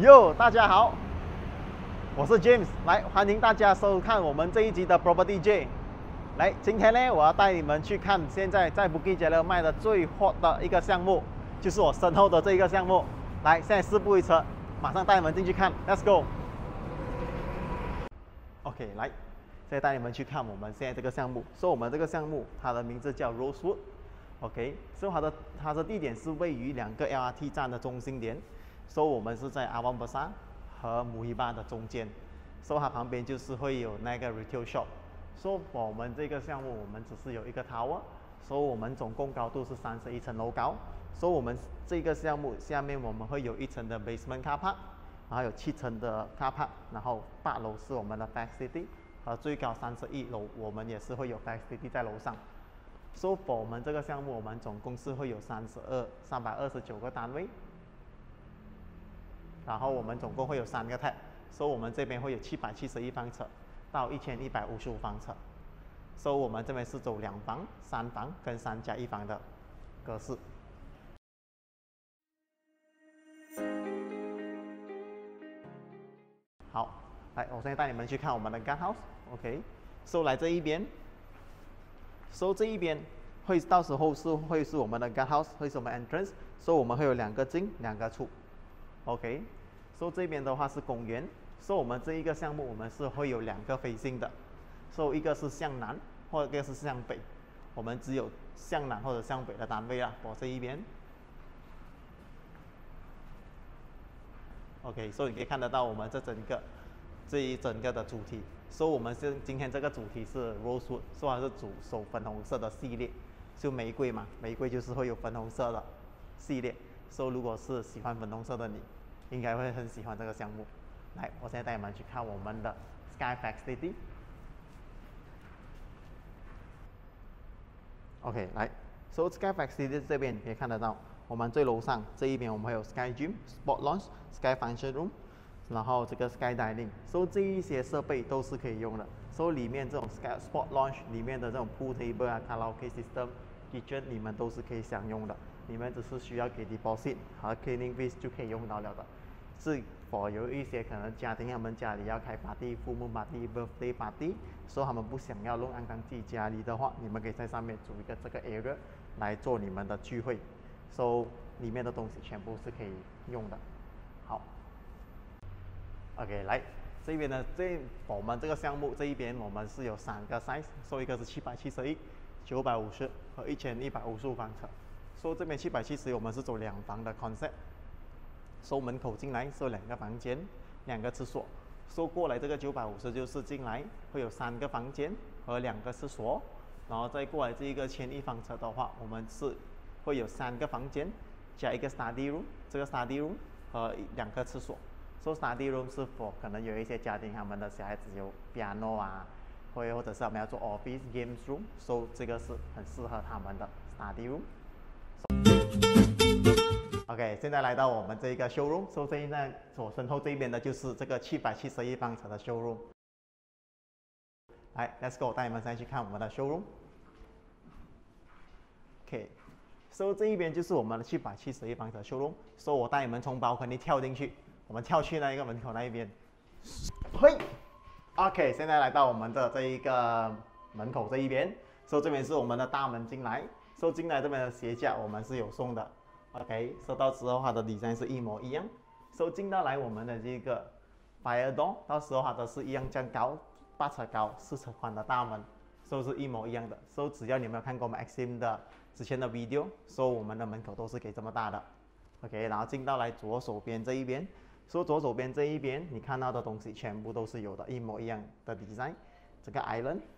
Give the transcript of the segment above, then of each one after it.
Yo， 大家好，我是 James， 来欢迎大家收看我们这一集的 Property J。来，今天呢，我要带你们去看现在在 Bukit Jalil 卖的最 hot 的一个项目，就是我身后的这一个项目。来，现在事不宜迟，马上带你们进去看 ，Let's go。OK， 来，现在带你们去看我们现在这个项目。我们这个项目它的名字叫 Rosewood。OK， 它的地点是位于2个 LRT 站的中心点。我们是在 Awam Besar 和 Muhibah 的中间，它旁边就是会有那个 retail shop。我们这个项目我们只是有一个 tower， 我们总共高度是31层楼高。我们这个项目下面我们会有1层的 basement car park， 然后有7层的 car park， 然后8楼是我们的 facility， 和最高31楼我们也是会有 facility 在楼上。我们这个项目我们总共是会有329个单位。然后我们总共会有3个 type， 我们这边会有771方尺到1155方尺。我们这边是走2房、3房跟3加1房的格式。好，来，我现在带你们去看我们的 guardhouse。OK， 来这一边，这一边到时候会是我们的 guardhouse， 会是我们 entrance， 我们会有2个进2个出。OK， 这边的话是公园。我们这一个项目我们是会有2个facing的。一个是向南，或者一个是向北。我们只有向南或者向北的单位啦。我这一边。OK， 你可以看得到我们这一整个的主题。我们今天这个主题是 Rosewood， 它是主走粉红色的系列，就玫瑰嘛，玫瑰就是会有粉红色的系列。如果是喜欢粉红色的你，应该会很喜欢这个项目。来，我现在带你们去看我们的 Sky Facility。OK， 来 Sky Facility 这边你可以看得到，我们最楼上这一边我们会有 Sky Gym、Sport Lounge、Sky Function Room， 然后这个 Sky Dining， 这一些设备都是可以用的。里面这种 Sky Sport Lounge 里面的这种 Pool Table 啊、卡拉 OK System、Kitchen 你们都是可以享用的。你们只是需要给 deposit 和 cleaning fees 就可以用到了的。是有一些可能家庭他们家里要开 party、full moon party、birthday party， 他们不想要弄肮脏自己家里的话，你们可以在上面组一个这个 area 来做你们的聚会。里面的东西全部是可以用的。好 ，OK， 来这边呢，我们这个项目这一边我们是有3个 size， 一个是771、950和1155方尺。这边770我们是走2房的 concept。门口进来是有2个房间、2个厕所。过来这个950就是进来会有3个房间和2个厕所，然后再过来这一个1001方尺的话，我们是会有3个房间加一个 study room， 这个 study room 和2个厕所。study room 是否可能有一些家庭他们的小孩子有 piano 啊，或者是他们要做 office games room， 这个是很适合他们的 study room。OK， 现在来到我们这个 showroom， 现在我身后这边的就是这个771方尺的 showroom。来 ，Let's go， 带你们现在去看我们的 showroom。OK， 这一边就是我们的771方尺的 showroom。我带你们从balcony跳进去，我们跳去那一个门口那一边。嘿 ，OK， 现在来到我们的这一个门口这一边。这边是我们的大门进来。进来这边的鞋架我们是有送的。OK， 到时候它的 design 是一模一样。进到来我们的这个 fire door， 到时候它都是一样这样高，8尺高、4尺宽的大门，是一模一样的。只要你们有看过我们 Axim 的之前的 video， 我们的门口都是可以这么大的。OK， 然后进到来左手边这一边，左手边这一边你看到的东西全部都是有的，一模一样的 design。这个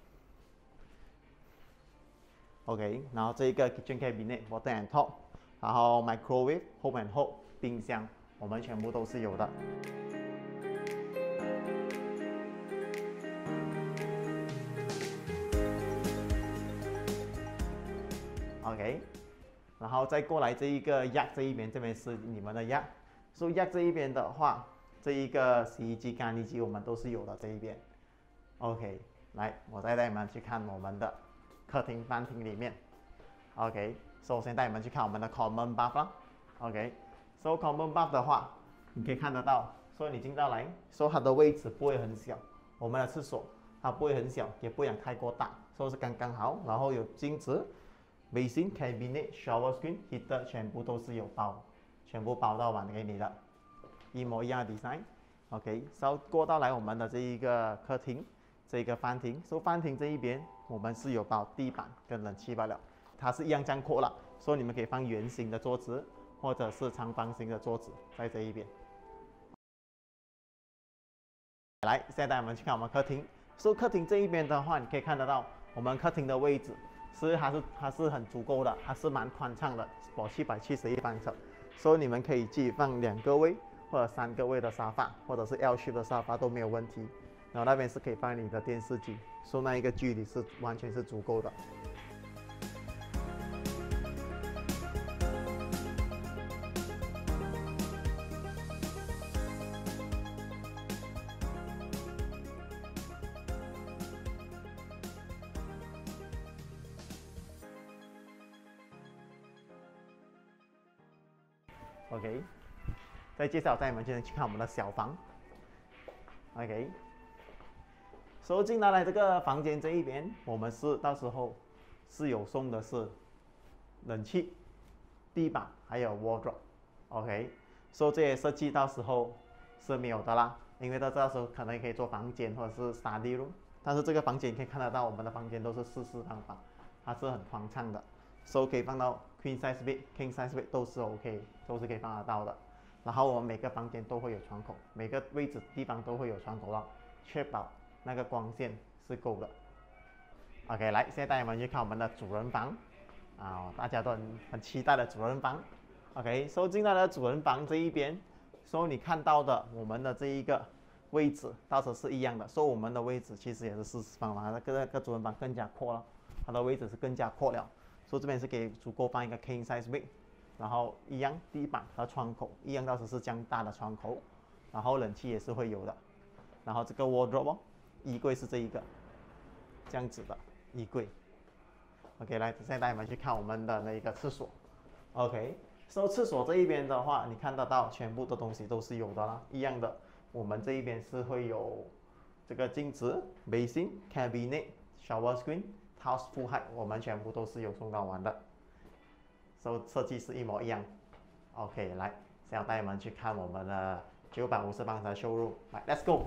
island。OK， 然后这一个 kitchen cabinet、bottom and top。然后 microwave、home and home 冰箱，我们全部都是有的。OK， 然后再过来这一个 yard 这一边，这边是你们的 yard。yard 这一边的话，这一个洗衣机、干衣机我们都是有的这一边。OK， 来，我再带你们去看我们的客厅、饭厅里面。OK。首先带你们去看我们的 common bath 啦 ，OK，common bath 的话，你可以看得到所以你进到来，说它的位置不会很小，我们的厕所它不会很小，也不想太过大，所以是刚刚好。然后有镜子、basin、cabinet、shower screen、heater 全部都是有包，全部包到完给你的，一模一样的 design。OK， 稍过到来我们的这一个客厅，这个饭厅，饭厅这一边我们是有包地板跟冷气罢了，它是一样这样扩了，所以你们可以放圆形的桌子或者是长方形的桌子在这一边。来，现在带我们去看我们客厅。客厅这一边的话，你可以看得到我们客厅的位置它是很足够的，它是蛮宽敞的，771方尺，所以你们可以自己放2个位或者3个位的沙发，或者是 L shape 的沙发都没有问题。然后那边是可以放你的电视机，所以那一个距离是完全是足够的。OK， 再介绍带你们去看我们的小房。OK， 所以进来这个房间这一边，我们是到时候是有送的是冷气、地板还有 wardrobe。OK， 所以这些设计到时候是没有的啦，因为到时候可能可以做房间或者是 study room， 但是这个房间你可以看得到，我们的房间都是4方房，它是很宽敞的，所以可以放到 Queen size bed、King size bed 都是 OK， 都是可以放得到的。然后我们每个房间都会有窗口，每个位置地方都会有窗口了，确保那个光线是够的。OK， 来，现在带你们去看我们的主人房大家都很期待的主人房。OK， 进到了主人房这一边，你看到的我们的这一个位置到时是一样的，我们的位置其实也是40方嘛，那个主人房更加阔了，它的位置是更加阔了。这边是给足够放一个 King size bed， 然后一样地板和窗口一样，到时是这样大的窗口，然后冷气也是会有的。然后这个 wardrobe 衣柜是这一个这样子的衣柜。OK， 来，现在带你们去看我们的那个厕所。OK， 厕所这一边的话，你看得到全部的东西都是有的啦，一样的。我们这一边是会有这个镜子、basin、cabinet、shower screen、house full height， 我们全部都是有送到完的。设计是一模一样。OK， 来，现在带你们去看我们的950方尺的 showroom。来 ，Let's go。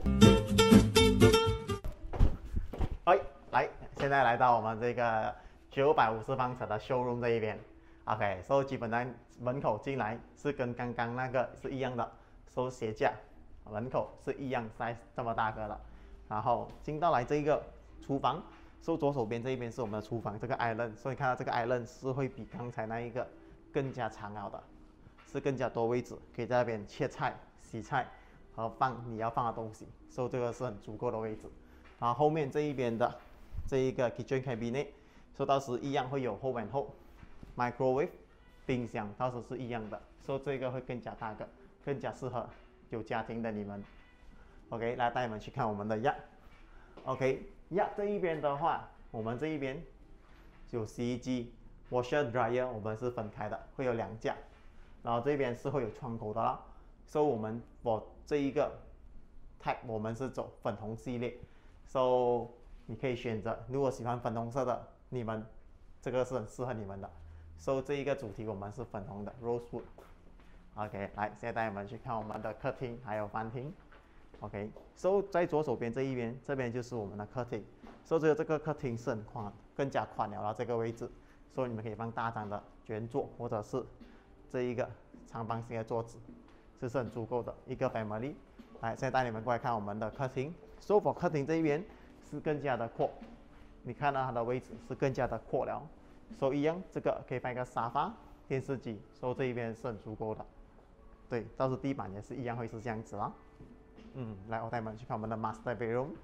来，现在来到我们这个950方尺的 showroom 这一边。OK， 基本上门口进来是跟刚刚那个是一样的，鞋架门口是一样 size 这么大个的。然后进到来这一个厨房，左手边这一边是我们的厨房，这个 island， 所以看到这个 island 是会比刚才那一个更加长了的，是更加多位置，可以在那边切菜、洗菜和放你要放的东西，这个是很足够的位置。然后后面这一边的这一个 kitchen cabinet， 到时一样会有后门后 microwave 冰箱，到时是一样的，这个会更加大个，更加适合有家庭的你们。OK， 来带你们去看我们的 yard。OK，yard 这一边的话，我们这一边有洗衣机 washer dryer， 我们是分开的，会有2架，然后这边是会有窗口的啦。我们这一个 type 我们是走粉红系列，你可以选择，如果喜欢粉红色的，你们这个是很适合你们的。这一个主题我们是粉红的 rosewood。OK， 来，现在带你们去看我们的客厅还有饭厅。OK， 在左手边这一边，这边就是我们的客厅。这个客厅是很宽，更加宽了这个位置，你们可以放大张的圆桌，或者是这一个长方形的桌子，这是很足够的一个 family。来，现在带你们过来看我们的客厅。客厅这一边是更加的阔，你看到它的位置是更加的阔了。一样，这个可以放一个沙发、电视机，这一边是很足够的。对，到时地板也是一样会是这样子啦。来，我带你们去看我们的 master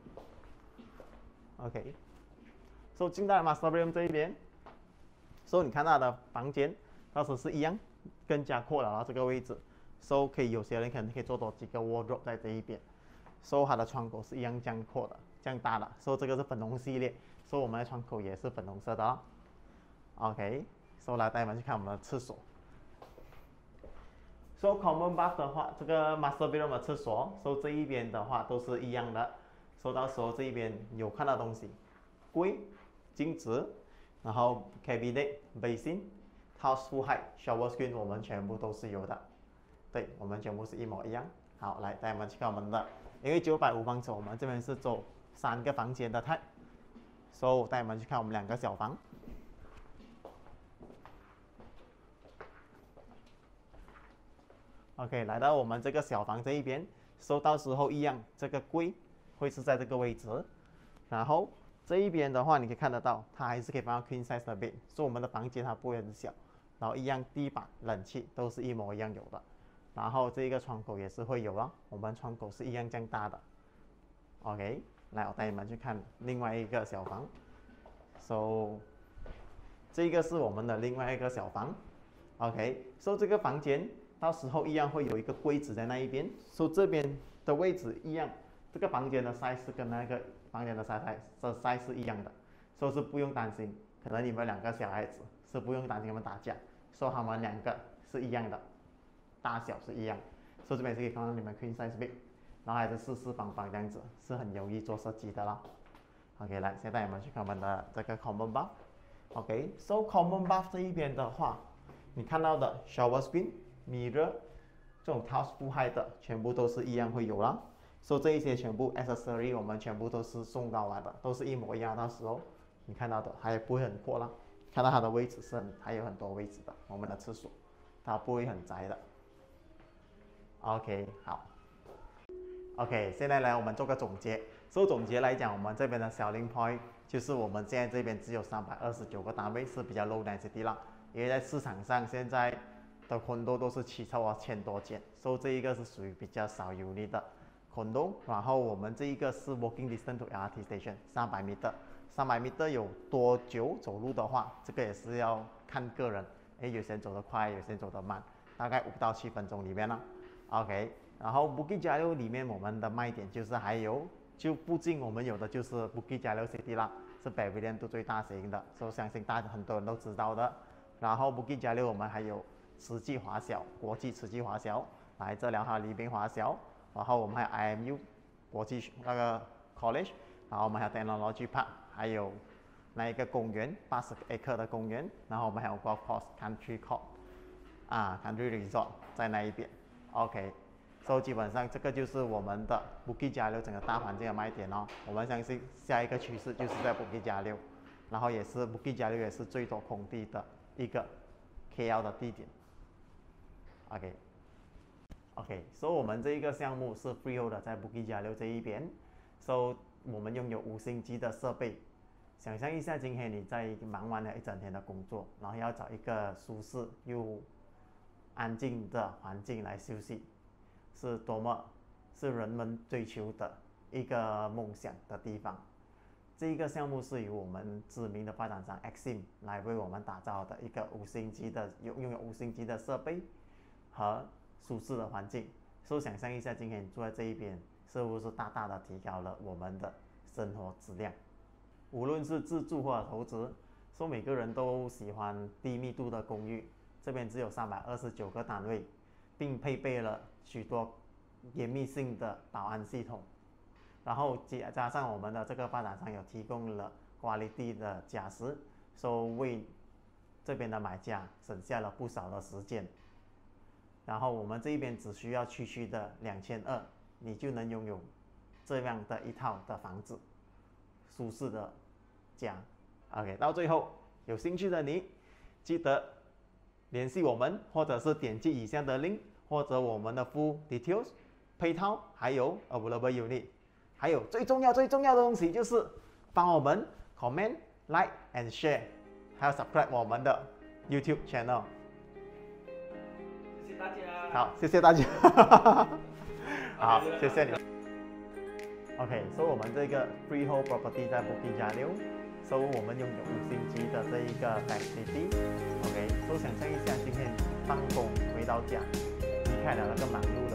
bedroom。OK， 进到 master bedroom 这一边，你看到它的房间，到时是一样，更加阔了这个位置。可以有些人可能可以做多几个 wardrobe 在这一边。它的窗口是一样这样阔的，这样大的。这个是粉红系列，我们的窗口也是粉红色的哦。OK， 来带你们去看我们的厕所。 So common bath 的话，这个 master bedroom 的厕所，so 这一边的话都是一样的。so 到时候这一边有看到东西，柜、镜子，然后 cabinet、basin、house full height、shower screen 我们全部都是有的。对，我们全部是一模一样。好，来带我们去看我们的，因为950方尺，我们这边是走3个房间的 type。so 带我们去看我们2个小房。OK， 来到我们这个小房这一边，到时候一样，这个柜会是在这个位置，然后这一边的话，你可以看得到，它还是可以放到 queen size 的 bed， 所以我们的房间它不会很小，然后一样地板、冷气都是一模一样有的，然后这个窗口也是会有啊，我们窗口是一样这样大的。OK， 来我带你们去看另外一个小房，so 这个是我们的另外一个小房。OK，so 这个房间。到时候一样会有一个柜子在那一边，这边的位置一样，这个房间的 size 跟那个房间的 size 是一样的，是不用担心，可能你们2个小孩子是不用担心他们打架，他们2个是一样的，大小是一样，这边是可以看到你们 queen size bed， 然后还是四方方这样子，是很容易做设计的啦。OK， 来，现在我们去看我们的这个 common bath。OK，so common bath 这一边的话，你看到的 shower screen。mirror 这种 house full height 的全部都是一样会有啦，这一些全部 accessory 我们全部都是送到来的，都是一模一样。到时候你看到的还不会很阔啦，看到它的位置是还有很多位置的，我们的厕所它不会很窄的。OK， 好。OK， 现在来我们做个总结。总结来讲，我们这边的 selling point 就是我们现在这边只有329个单位是比较 low density 啦，因为在市场上现在的 condo 都是起超过1000多间，这一个是属于比较少有利的 condo。然后我们这一个是 walking distance to LRT station 300 meter，300 meter 有多久走路的话，这个也是要看个人，有些人走得快，有些人走得慢，大概5到7分钟里面啦。OK， 然后 Bukit Jalil 里面我们的卖点就是还有，就附近我们有的就是 Bukit Jalil City 啦，是 Pavilion 最大型的，相信很多人都知道的。然后 Bukit Jalil 我们还有慈济华小、国际慈济华小来这疗哈黎宾华小，然后我们还有 IMU 国际那个 college， 然后我们还有 Technology Park， 还有那一个公园80 acre 的公园，然后我们还有 golf course country court country resort 在那一边。OK， 基本上这个就是我们的 Bukit Jalil 整个大环境的卖点哦。我们相信下一个趋势就是在 Bukit Jalil， 然后也是 Bukit Jalil 也是最多空地的一个 KL 的地点。OK， 我们这一个项目是 freehold 的，在 Bukit Jalil 这一边，我们拥有5星级的设备。想象一下，今天你在忙完了一整天的工作，然后要找一个舒适又安静的环境来休息，是多么是人们追求的一个梦想的地方。这一个项目是由我们知名的发展商 Exim 来为我们打造的一个5星级的拥有5星级的设备和舒适的环境。想象一下，今天你住在这一边，是不是大大的提高了我们的生活质量？无论是自住或者投资，每个人都喜欢低密度的公寓。这边只有329个单位，并配备了许多严密性的保安系统。然后加上我们的这个发展商有提供了 quality 的家私，为这边的买家省下了不少的时间。然后我们这边只需要区的2200，你就能拥有这样的一套的房子，舒适的家。OK， 到最后有兴趣的你，记得联系我们，或者是点击以下的 link， 或者我们的 full details 配套，还有 available unit， 还有最重要的东西就是帮我们 comment、like and share， 还有 subscribe 我们的 YouTube channel。 谢谢大家。 好，谢谢大家。好，谢谢你。OK， 我们这个 freehold property 在 Bukit Jalil， 我们拥有5星级的这一个 facility。OK， 想象一下，今天放工回到家，离开了那个忙碌